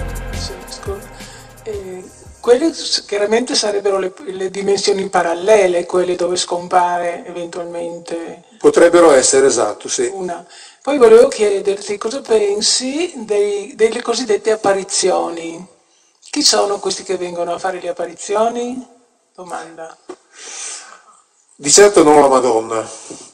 Quelle chiaramente sarebbero le dimensioni parallele, quelle dove scompare eventualmente Potrebbero essere, esatto, sì. una. Poi volevo chiederti cosa pensi delle cosiddette apparizioni. Chi sono questi che vengono a fare le apparizioni? Domanda. Di certo non la Madonna.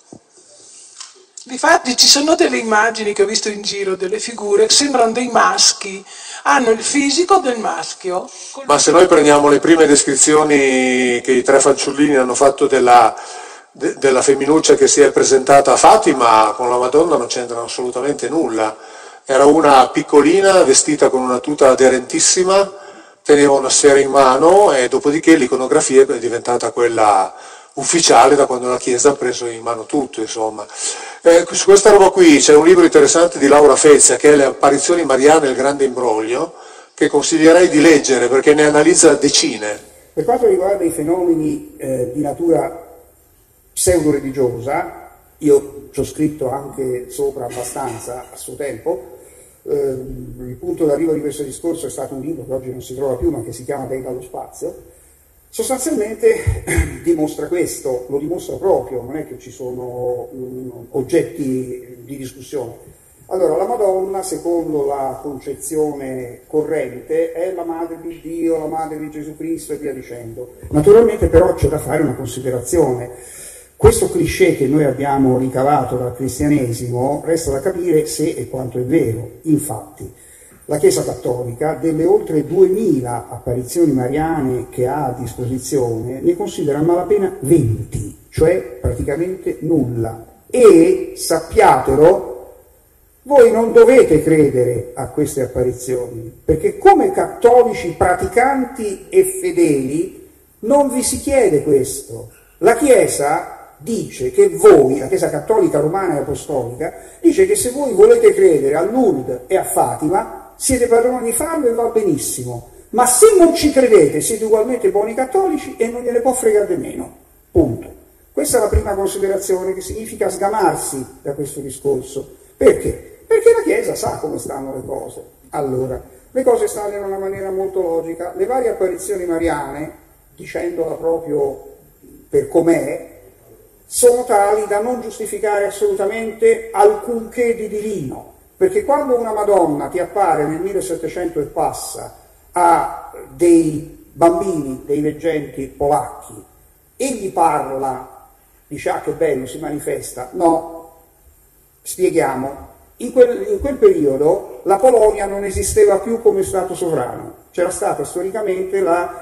Difatti ci sono delle immagini che ho visto in giro, delle figure, che sembrano dei maschi, hanno il fisico del maschio. Ma se noi prendiamo le prime descrizioni che i tre fanciullini hanno fatto della femminuccia che si è presentata a Fatima, con la Madonna non c'entra assolutamente nulla. Era una piccolina vestita con una tuta aderentissima, teneva una sfera in mano e dopodiché l'iconografia è diventata quella ufficiale da quando la Chiesa ha preso in mano tutto, insomma. Su questa roba qui c'è un libro interessante di Laura Fezia che è Le apparizioni mariane e il grande imbroglio, che consiglierei di leggere perché ne analizza decine. Per quanto riguarda i fenomeni di natura pseudo-religiosa, io ci ho scritto anche sopra abbastanza a suo tempo. Il punto d'arrivo di questo discorso è stato un libro che oggi non si trova più ma che si chiama Dei dallo spazio. Sostanzialmente dimostra questo, lo dimostra proprio, non è che ci sono oggetti di discussione. Allora, la Madonna, secondo la concezione corrente, è la madre di Dio, la madre di Gesù Cristo e via dicendo. Naturalmente però c'è da fare una considerazione. Questo cliché che noi abbiamo ricavato dal cristianesimo resta da capire se e quanto è vero. Infatti, la Chiesa Cattolica, delle oltre 2000 apparizioni mariane che ha a disposizione, ne considera a malapena 20, cioè praticamente nulla. E, sappiatelo, voi non dovete credere a queste apparizioni, perché come cattolici praticanti e fedeli non vi si chiede questo. La Chiesa dice che voi, la Chiesa Cattolica Romana e Apostolica, dice che se voi volete credere a Lourdes e a Fatima, siete padroni di farlo e va benissimo, ma se non ci credete siete ugualmente buoni cattolici e non gliene può fregare di meno, punto. Questa è la prima considerazione, che significa sgamarsi da questo discorso. Perché? Perché la Chiesa sa come stanno le cose. Allora, le cose stanno in una maniera molto logica. Le varie apparizioni mariane, dicendola proprio per com'è, sono tali da non giustificare assolutamente alcunché di divino. Perché quando una Madonna ti appare nel 1700 e passa a dei bambini, dei veggenti polacchi, e gli parla, dice ah che bello, si manifesta, no, spieghiamo, in quel periodo la Polonia non esisteva più come Stato sovrano, c'era stato storicamente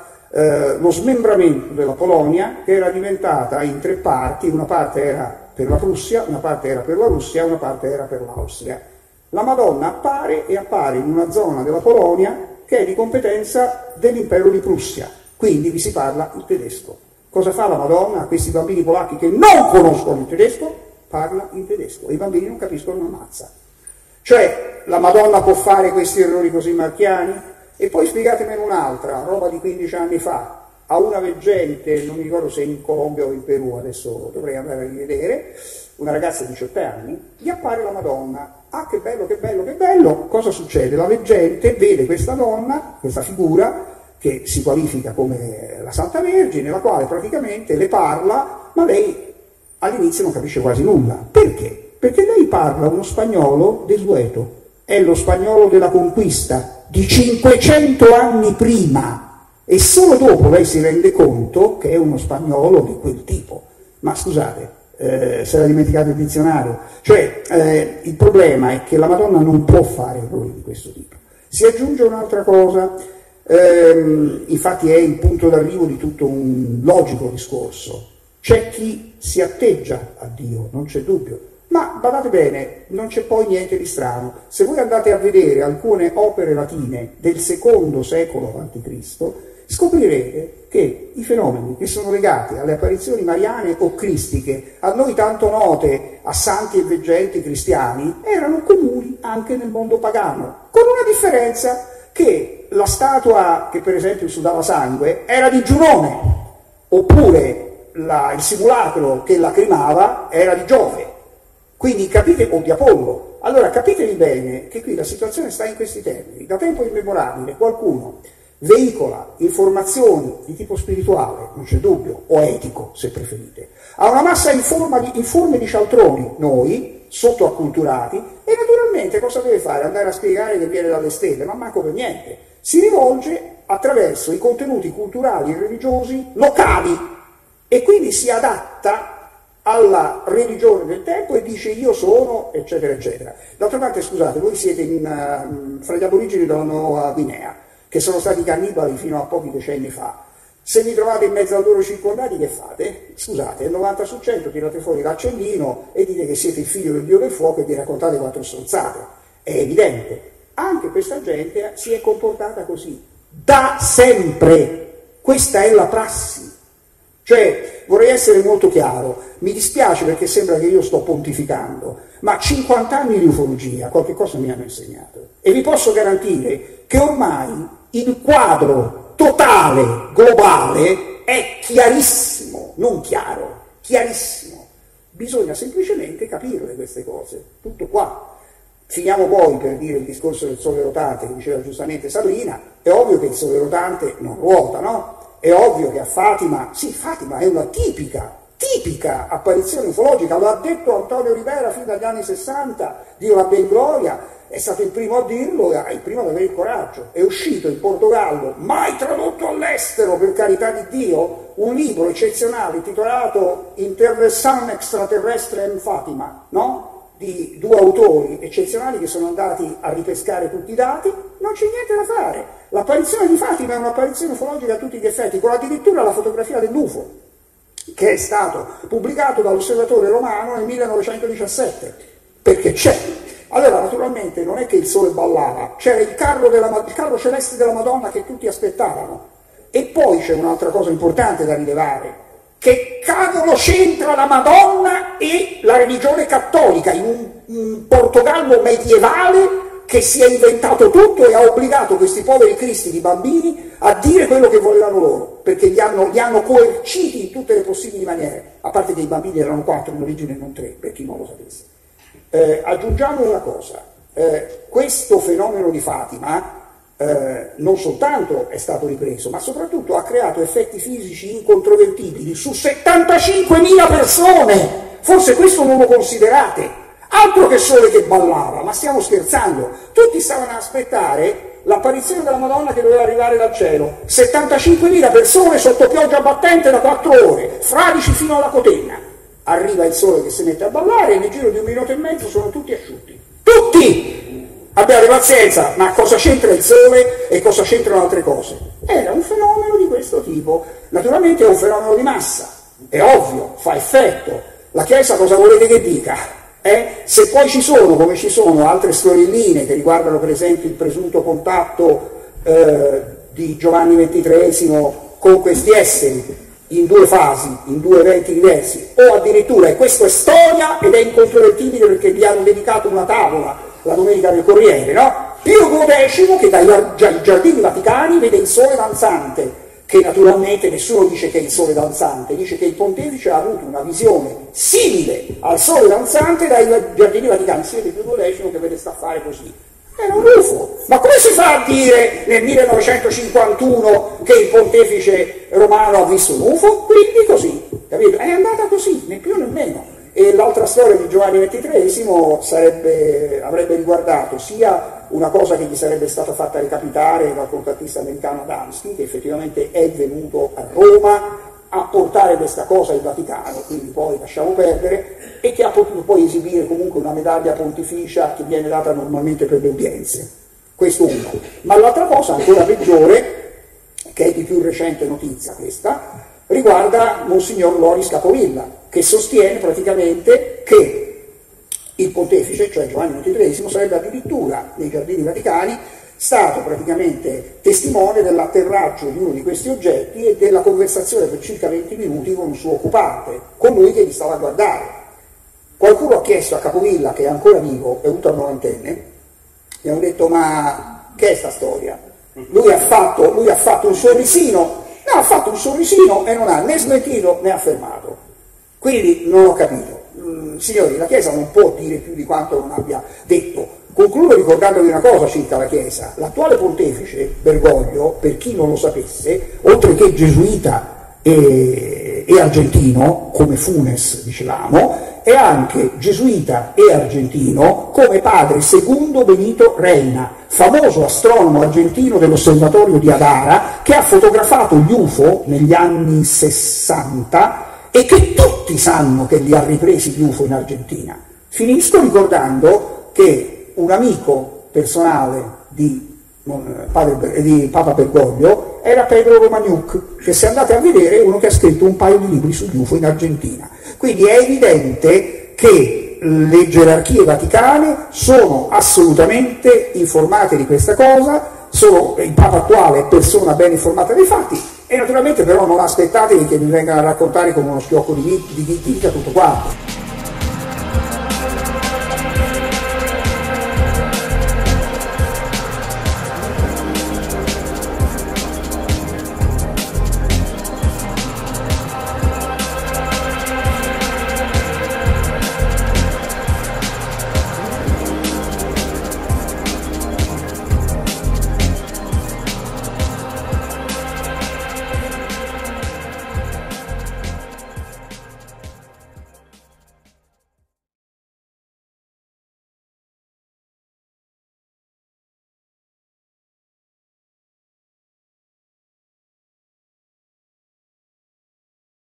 lo smembramento della Polonia che era diventata in tre parti, una parte era per la Prussia, una parte era per la Russia, una parte era per l'Austria. La Madonna appare in una zona della Polonia che è di competenza dell'impero di Prussia, quindi vi si parla il tedesco. Cosa fa la Madonna a questi bambini polacchi che non conoscono il tedesco? Parla in tedesco e i bambini non capiscono una mazza. Cioè, la Madonna può fare questi errori così marchiani? E poi spiegatemene un'altra, roba di 15 anni fa, a una veggente, non mi ricordo se in Colombia o in Perù, adesso dovrei andare a rivedere, una ragazza di 18 anni, gli appare la Madonna. Ah, che bello, che bello, che bello! Cosa succede? La veggente vede questa donna, questa figura, che si qualifica come la Santa Vergine, la quale praticamente le parla, ma lei all'inizio non capisce quasi nulla. Perché? Perché lei parla uno spagnolo desueto, è lo spagnolo della conquista, di 500 anni prima, e solo dopo lei si rende conto che è uno spagnolo di quel tipo. Ma scusate, se era dimenticato il dizionario, cioè il problema è che la Madonna non può fare errori di questo tipo. Si aggiunge un'altra cosa, infatti è il punto d'arrivo di tutto un logico discorso. C'è chi si atteggia a Dio, non c'è dubbio, ma badate bene, non c'è poi niente di strano. Se voi andate a vedere alcune opere latine del secondo secolo a.C., scoprirete che i fenomeni che sono legati alle apparizioni mariane o cristiche, a noi tanto note, a santi e veggenti cristiani, erano comuni anche nel mondo pagano, con una differenza, che la statua che per esempio sudava sangue era di Giunone, oppure il simulacro che lacrimava era di Giove, quindi capite, o di Apollo. Allora capitevi bene che qui la situazione sta in questi termini. Da tempo immemorabile qualcuno veicola informazioni di tipo spirituale, non c'è dubbio, o etico se preferite, a una massa informe di cialtroni, noi, sottoacculturati, e naturalmente cosa deve fare? Andare a spiegare che viene dalle stelle, ma manco per niente. Si rivolge attraverso i contenuti culturali e religiosi locali e quindi si adatta alla religione del tempo e dice io sono, eccetera, eccetera. D'altra parte, scusate, voi siete fra gli aborigeni della Nuova Guinea, che sono stati cannibali fino a pochi decenni fa. Se vi trovate in mezzo a loro circondati, che fate? Scusate, il 90 su 100 tirate fuori l'accendino e dite che siete il figlio del dio del fuoco e vi raccontate 4 stronzate. È evidente. Anche questa gente si è comportata così. Da sempre. Questa è la prassi. Cioè, vorrei essere molto chiaro, mi dispiace perché sembra che io sto pontificando, ma 50 anni di ufologia qualche cosa mi hanno insegnato e vi posso garantire che ormai il quadro totale, globale, è chiarissimo, non chiaro, chiarissimo. Bisogna semplicemente capirle queste cose, tutto qua. Finiamo poi per dire il discorso del sole rotante che diceva giustamente Sabrina, è ovvio che il sole rotante non ruota, no? È ovvio che a Fatima, sì, Fatima è una tipica apparizione ufologica, lo ha detto Antonio Rivera fin dagli anni 60, Dio la ben gloria, è stato il primo a dirlo, è il primo ad avere il coraggio. È uscito in Portogallo, mai tradotto all'estero per carità di Dio, un libro eccezionale intitolato Intervenção extraterrestre in Fatima, no? Di 2 autori eccezionali che sono andati a ripescare tutti i dati, non c'è niente da fare. L'apparizione di Fatima è un'apparizione ufologica a tutti gli effetti, con addirittura la fotografia dell'UFO, che è stato pubblicato dall'Osservatore Romano nel 1917, perché c'è. Allora, naturalmente, non è che il sole ballava, c'era il carro celeste della Madonna che tutti aspettavano. E poi c'è un'altra cosa importante da rilevare. Che cavolo c'entra la Madonna e la religione cattolica in un Portogallo medievale che si è inventato tutto e ha obbligato questi poveri cristi di bambini a dire quello che volevano loro, perché li hanno coerciti in tutte le possibili maniere, a parte che i bambini erano 4 in origine e non 3, per chi non lo sapesse. Aggiungiamo una cosa, questo fenomeno di Fatima non soltanto è stato ripreso, ma soprattutto ha creato effetti fisici incontrovertibili su 75.000 persone, forse questo non lo considerate, altro che sole che ballava, ma stiamo scherzando, tutti stavano ad aspettare l'apparizione della Madonna che doveva arrivare dal cielo, 75.000 persone sotto pioggia battente da 4 ore, fradici fino alla cotenna, arriva il sole che si mette a ballare e nel giro di 1 minuto e mezzo sono tutti asciutti, tutti! Abbiate pazienza, ma cosa c'entra il sole e cosa c'entrano altre cose? Era un fenomeno di questo tipo. Naturalmente è un fenomeno di massa, è ovvio, fa effetto. La Chiesa cosa volete che dica? Se poi ci sono, come ci sono, altre storielline che riguardano per esempio il presunto contatto di Giovanni XXIII con questi esseri in 2 fasi, in 2 eventi diversi, o addirittura, e questo è storia ed è incontrovertibile perché gli hanno dedicato una tavola la domenica del Corriere, no? Pio X che dai Giardini Vaticani vede il sole danzante, che naturalmente nessuno dice che è il sole danzante, dice che il pontefice ha avuto una visione simile al sole danzante dai Giardini Vaticani, si vede Pio X che vede sta a fare così. Era un UFO, ma come si fa a dire nel 1951 che il pontefice romano ha visto un UFO? Quindi così, capito? È andata così, né più né meno. E l'altra storia di Giovanni XXIII avrebbe riguardato sia una cosa che gli sarebbe stata fatta recapitare dal contattista americano Adamski, che effettivamente è venuto a Roma a portare questa cosa al Vaticano, quindi poi lasciamo perdere, e che ha potuto poi esibire comunque una medaglia pontificia che viene data normalmente per le udienze. Questo uno. Ma l'altra cosa ancora peggiore, che è di più recente notizia questa, riguarda Monsignor Loris Capovilla, che sostiene praticamente che il pontefice, cioè Giovanni XXIII, sarebbe addirittura nei Giardini Vaticani stato praticamente testimone dell'atterraggio di uno di questi oggetti e della conversazione per circa 20 minuti con un suo occupante, con lui che gli stava a guardare. Qualcuno ha chiesto a Capovilla, che è ancora vivo, è avuto a 90enne, gli hanno detto: ma che è sta storia? Lui ha fatto un sorrisino. No, ha fatto un sorrisino e non ha né smentito né affermato. Quindi non ho capito. signori, la Chiesa non può dire più di quanto non abbia detto. Concludo ricordandovi una cosa circa la Chiesa. L'attuale pontefice Bergoglio, per chi non lo sapesse, oltre che gesuita e argentino, come Funes dicevamo, è anche gesuita e argentino come padre secondo Benito Reina, famoso astronomo argentino dell'osservatorio di Adara, che ha fotografato gli UFO negli anni 60 e che tutti sanno che li ha ripresi gli UFO in Argentina. Finisco ricordando che un amico personale di Papa Bergoglio era Pedro Romagnuc, che se andate a vedere è uno che ha scritto un paio di libri sugli UFO in Argentina. Quindi è evidente che le gerarchie vaticane sono assolutamente informate di questa cosa, il Papa attuale è persona ben informata dei fatti, e naturalmente però non aspettatevi che vi vengano a raccontare come uno schiocco di vita tutto quanto.